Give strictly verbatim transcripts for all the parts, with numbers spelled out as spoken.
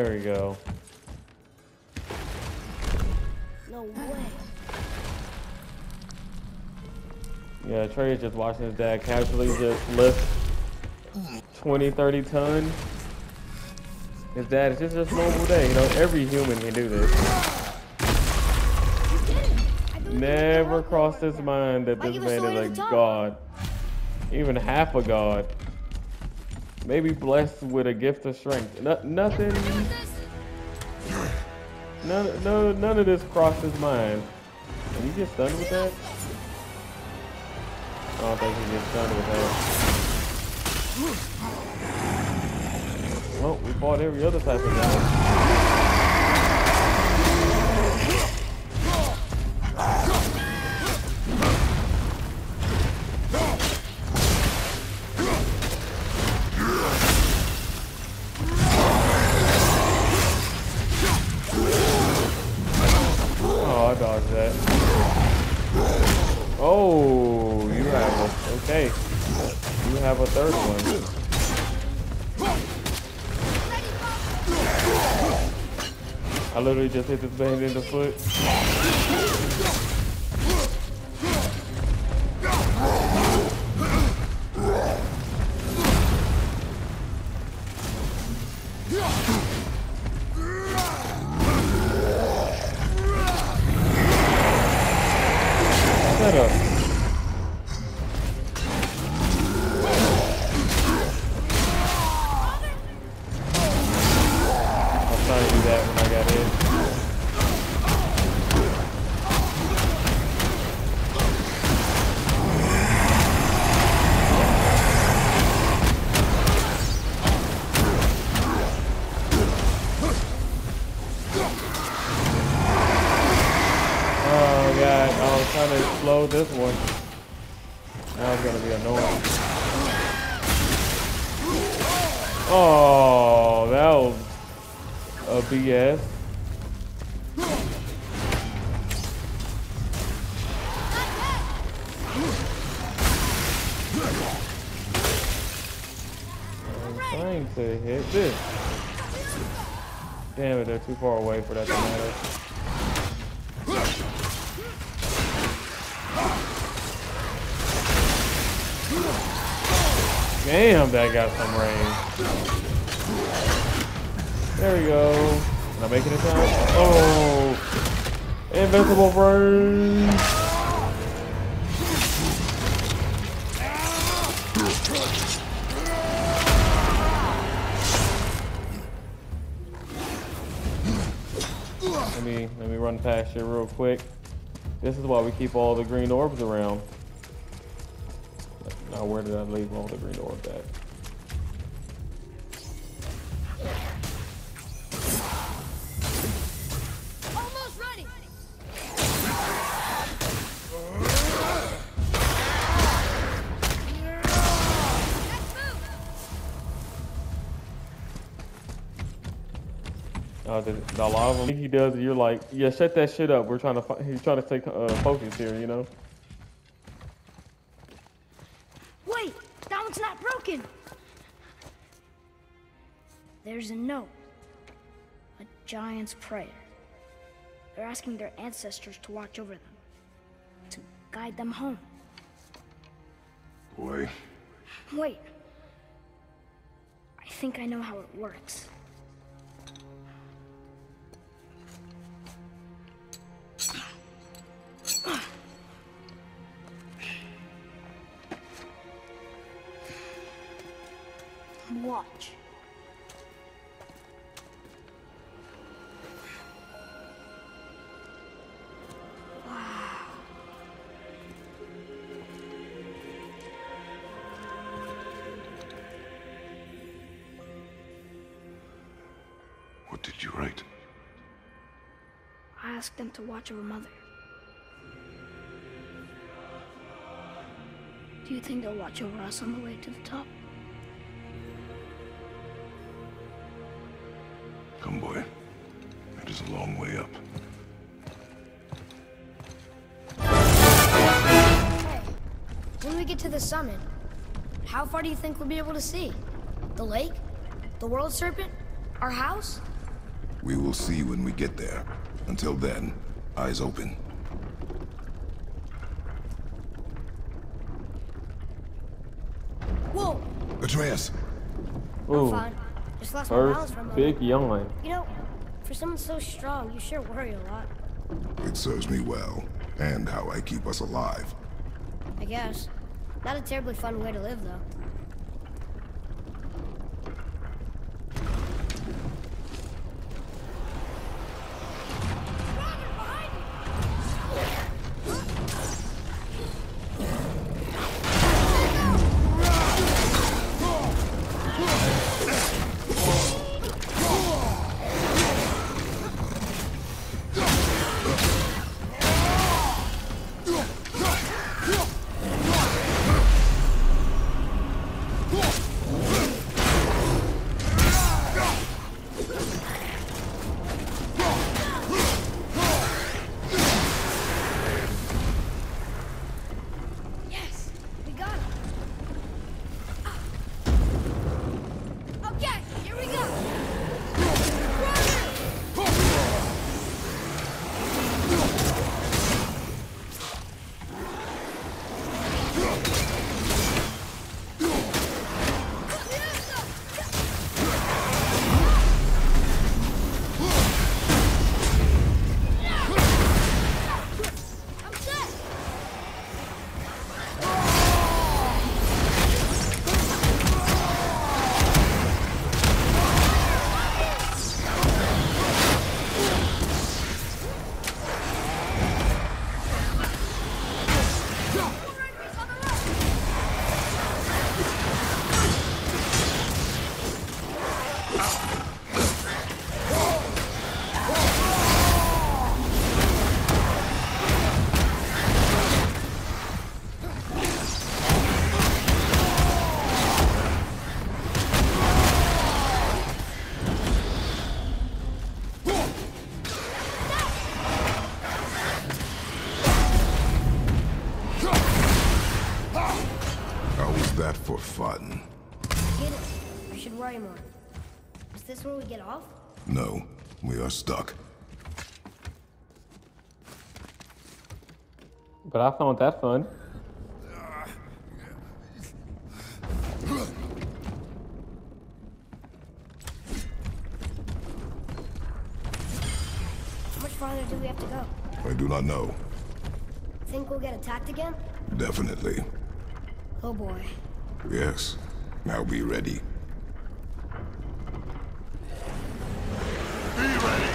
There we go. No way. Yeah, Trey is just watching his dad casually just lift twenty, thirty tons. His dad is just a normal day. You know, every human can do this. Never crossed his mind that this man is a god. Even half a god. Maybe blessed with a gift of strength. No, nothing. None, no, none of this crossed his mind. Can you get stunned with that? I don't think he gets stunned with that. Well, we fought every other type of guy. Dodge that. Oh, you have a, okay. You have a third one. I literally just hit this band in the foot. Shut up. I was trying to do that when I got in. Oh god, I was trying to explode this one. Now it's gonna be annoying. Oh, that was a B S. I'm trying to hit this. Damn it, they're too far away for that to matter. Damn, that got some range. There we go. Am I making it time? Oh, invincible range. Let me let me run past you real quick. This is why we keep all the green orbs around. Now, where did I leave all the green orbs at? Almost ready. Uh, the, the, a lot of them he does. You're like, yeah, shut that shit up. We're trying to. He's trying to take uh, focus here, you know. Wait, that one's not broken. There's a note. A giant's prayer. They're asking their ancestors to watch over them, to guide them home. Boy. Wait. I think I know how it works. Watch. What did you write? I asked them to watch over Mother. Do you think they'll watch over us on the way to the top? Come, boy. It is a long way up. Hey, when we get to the summit, how far do you think we'll be able to see? The lake? The world serpent? Our house? We will see when we get there. Until then, eyes open. Whoa! Atreus! I'm Ooh, fine. Just lost my balance first for a moment. big yawn. You know, for someone so strong, you sure worry a lot. It serves me well, and how I keep us alive. I guess. Not a terribly fun way to live, though. That for fun? Get it. I should worry more. Is this where we get off? No, we are stuck. But I found that fun. How much farther do we have to go? I do not know. Think we'll get attacked again? Definitely. Oh boy. Yes. Now be ready. Be ready!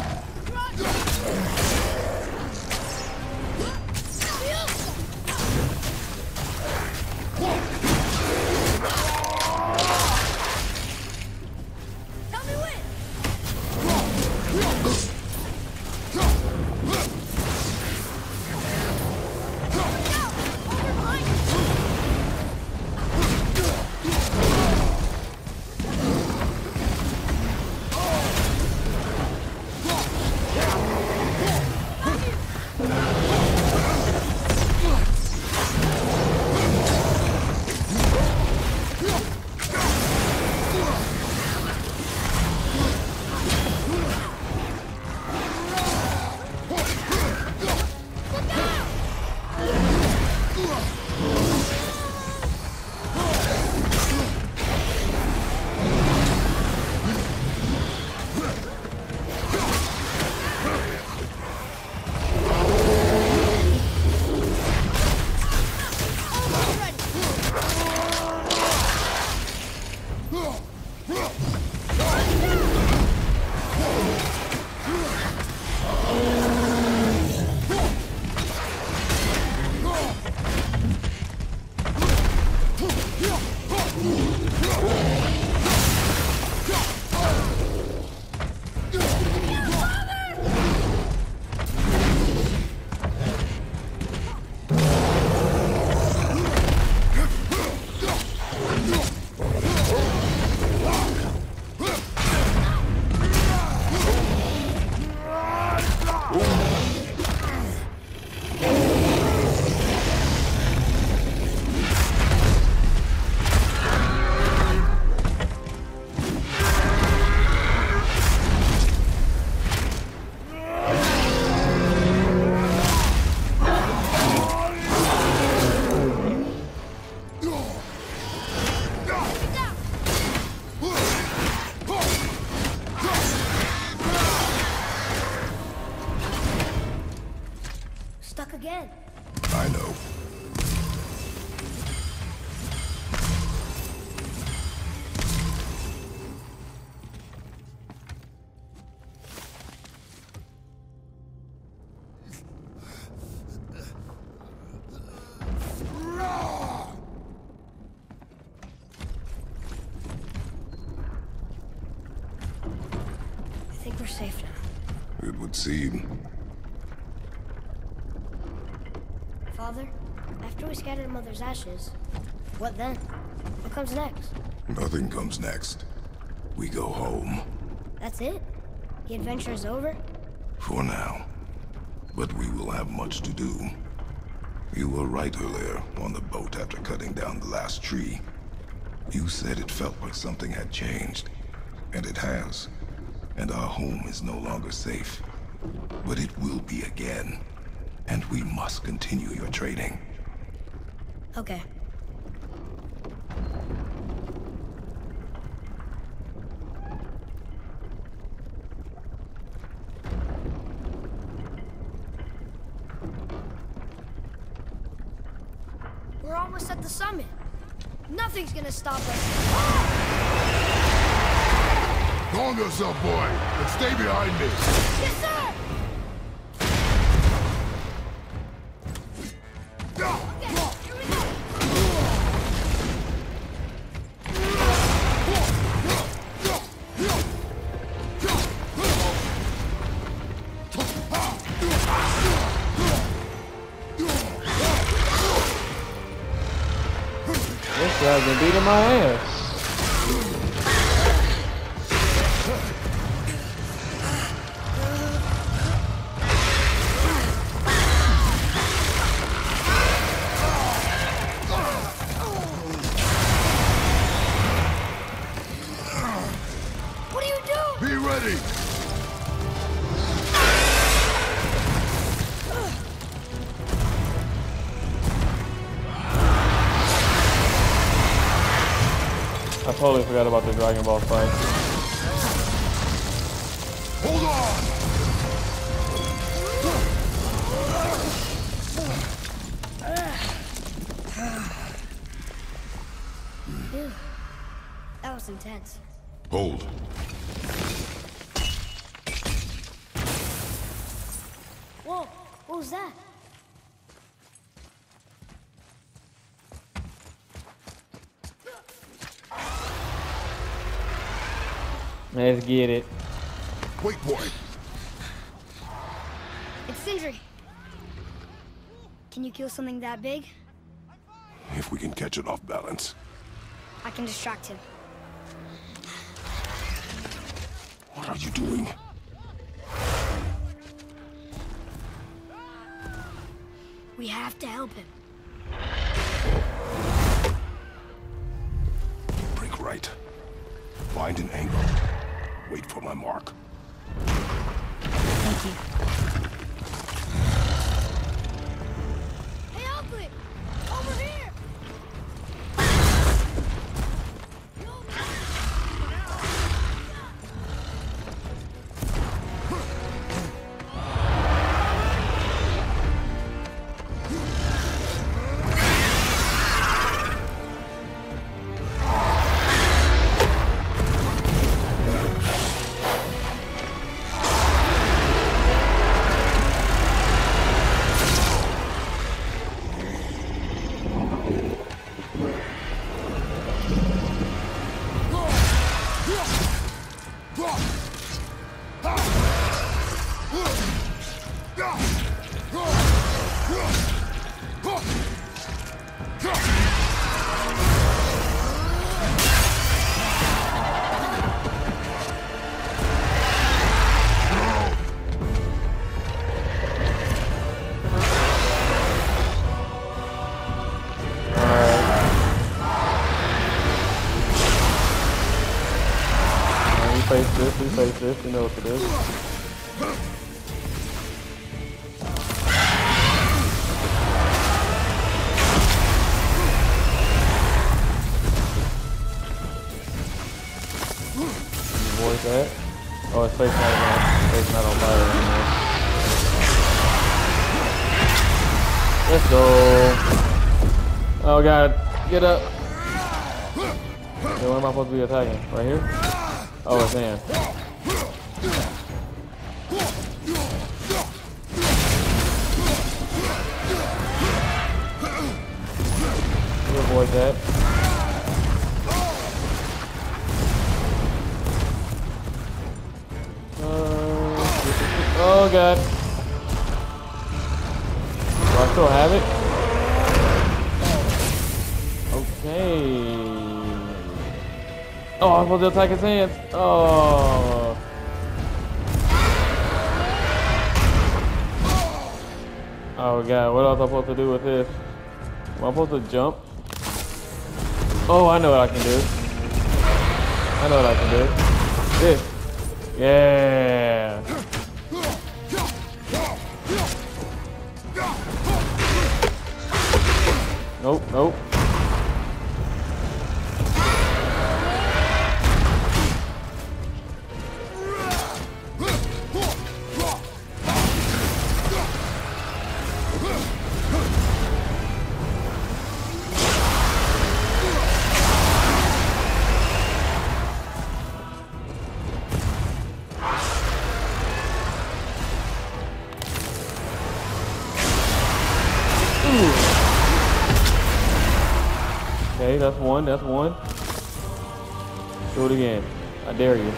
Tell me when! We're safe now. It would seem. Father, after we scatter Mother's ashes, what then? What comes next? Nothing comes next. We go home. That's it? The adventure is over? For now. But we will have much to do. You were right earlier on the boat after cutting down the last tree. You said it felt like something had changed. And it has. And our home is no longer safe. But it will be again. And we must continue your training. Okay. We're almost at the summit. Nothing's gonna stop us. Calm yourself, boy, and stay behind me. Yes, sir! Okay, here we go. This guy's been beating my ass. What are you doing? Be ready. I totally forgot about the Dragon Ball fight. Hold on. Phew. That was intense. Hold. Whoa, what was that? Let's get it. Wait, boy. It's Sindri. Can you kill something that big? If we can catch it off balance. I can distract him. What are you doing? We have to help him. Break right. Find an angle. Wait for my mark. Thank you. Hey, Oakley! Over here! Face this, we face this, you know what it is. Avoid that. Oh, his face not on, face not on fire anymore. Let's go. Oh god, get up. Okay, where am I supposed to be attacking? Right here? Oh, it's in. You avoid that. Uh, Oh god. Do I still have it? Okay. Oh, I'm supposed to attack his hands. Oh. Oh god, what else am I supposed to do with this? Am I supposed to jump? Oh, I know what I can do. I know what I can do. This. Yeah. Nope, nope. Okay, that's one, that's one. Do it again. I dare you.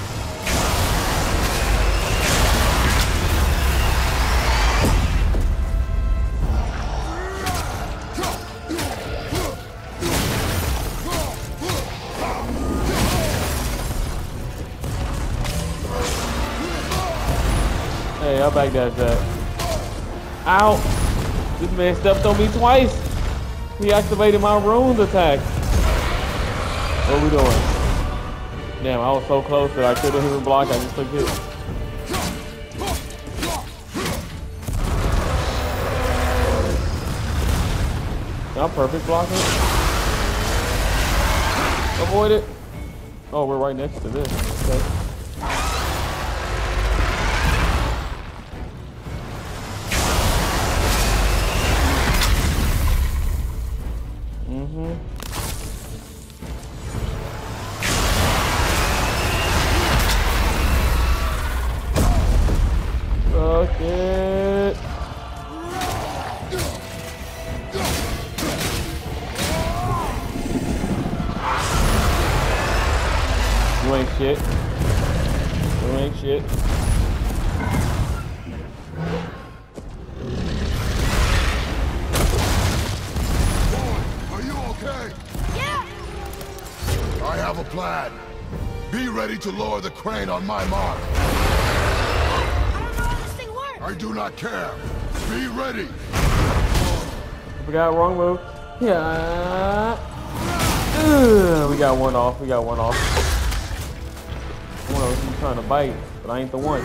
Hey, I'll backdash that. Ow! This man stepped on me twice. He activated my runes attack. What are we doing? Damn, I was so close that I couldn't even block. I just took hit. I'm perfect blocking. Avoid it. Oh, we're right next to this. Okay. Mm-hmm. Fuck it. You ain't shit. You ain't shit. I have a plan. Be ready to lower the crane on my mark. I don't know how this thing works. I do not care. Be ready. We got wrong move. Yeah. Ugh, we got one off. We got one off. One of them trying to bite, but I ain't the one.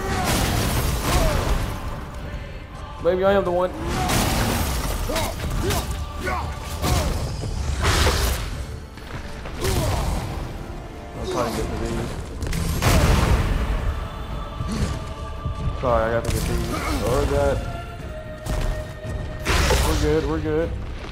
Maybe I am the one. Trying to get to these. Sorry, I got to get these. Oh god. We're good, we're good.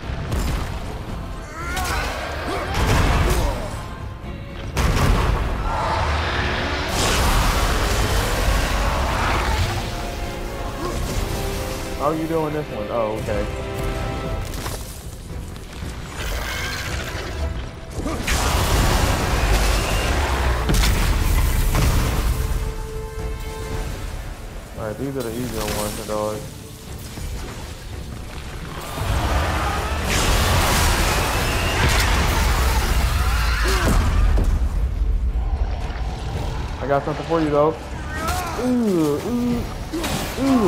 How are you doing this one? Oh, okay. Alright, these are the easier ones, dog. I got something for you though. Ooh, ooh, ooh.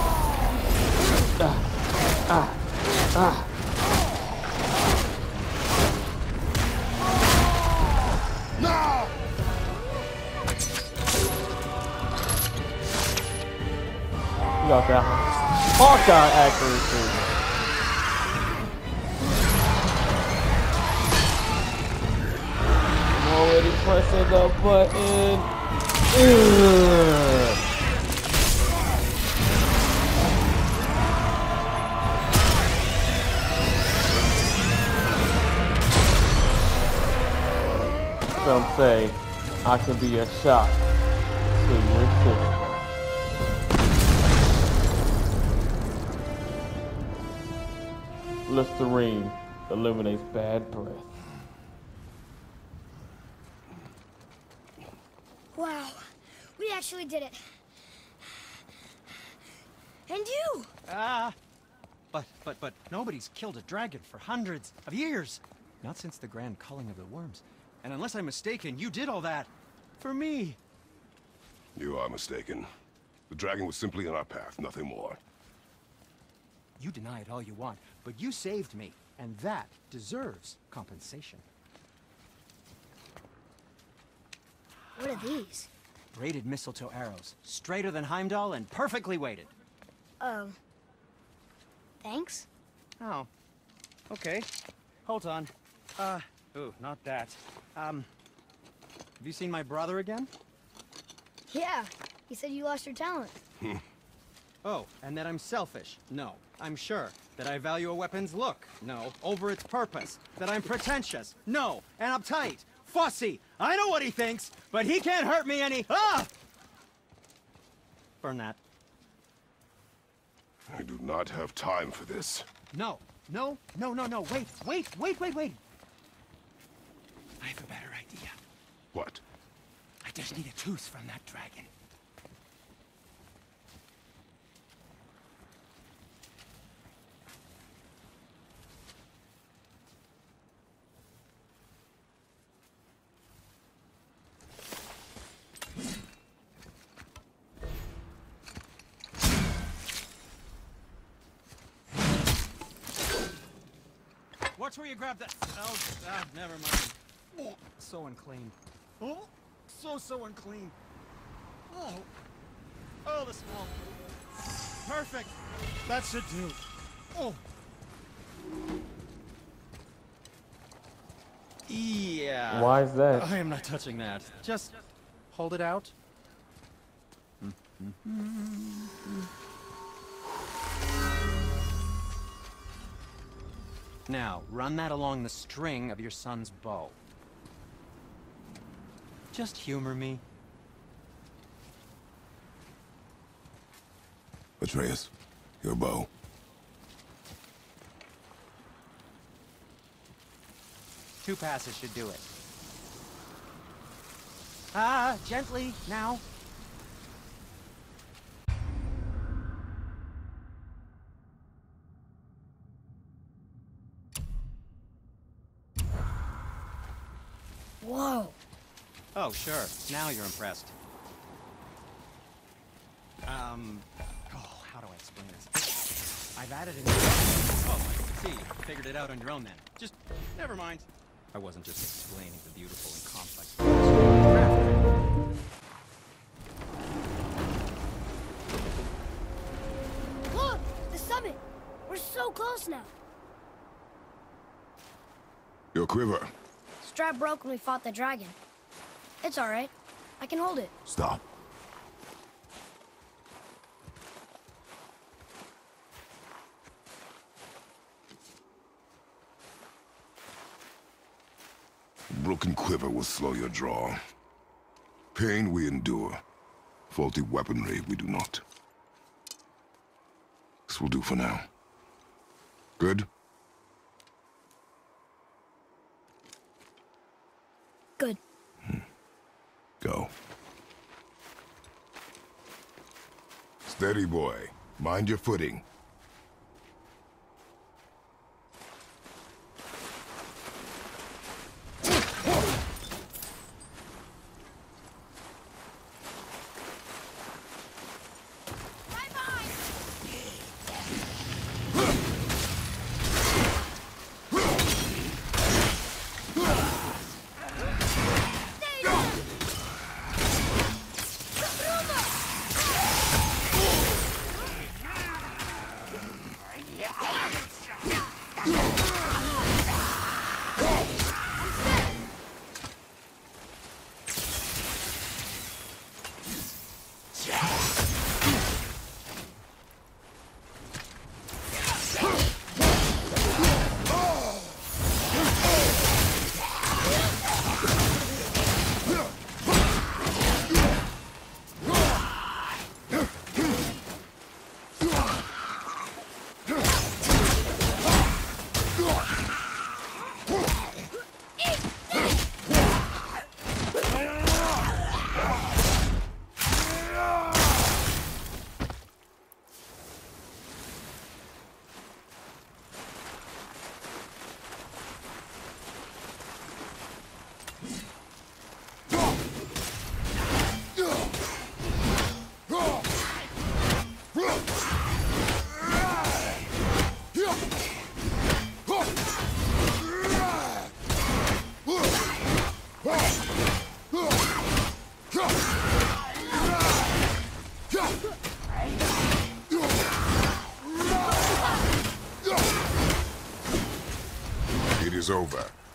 Ah, ah, ah. No! You got that one. Hawkeye accuracy. I'm already pressing the button. Ugh. Some say I could be a shock to your system. Listerine eliminates bad breath. Wow, we actually did it. And you! Ah! But, but, but nobody's killed a dragon for hundreds of years. Not since the grand culling of the worms. And unless I'm mistaken, you did all that for me. You are mistaken. The dragon was simply in our path, nothing more. You deny it all you want, but you saved me, and that deserves compensation. What are these? Braided mistletoe arrows, straighter than Heimdall and perfectly weighted. Oh. Thanks? Oh. Okay. Hold on. Uh, ooh, not that. Um, have you seen my brother again? Yeah. He said you lost your talent. Oh, and that I'm selfish? No, I'm sure. That I value a weapon's look? No, over its purpose. That I'm pretentious? No, and uptight, fussy. I know what he thinks, but he can't hurt me any. Ah! Burn that. I do not have time for this. No, no, no, no, no. Wait, wait, wait, wait, wait. I have a better idea. What? I just need a tooth from that dragon. Watch where you grab that. Oh, ah, never mind. Oh, so unclean. Oh, so, so unclean. Oh, oh, the smell. Perfect. That should do. Oh. Yeah. Why is that? I am not touching that. Just hold it out. Now, run that along the string of your son's bow. Just humor me. Atreus, your bow. Two passes should do it. Ah, gently, now. Whoa. Oh, sure. Now you're impressed. Um, oh, how do I explain this? I've added in... Oh, I see. You figured it out on your own then. Just, never mind. I wasn't just explaining the beautiful and complex... Look! The summit! We're so close now. Your quiver. Strap broke when we fought the dragon. It's alright. I can hold it. Stop. Broken quiver will slow your draw. Pain we endure. Faulty weaponry we do not. This will do for now. Good? Good. Hmm. Go. Steady, boy. Mind your footing. is over.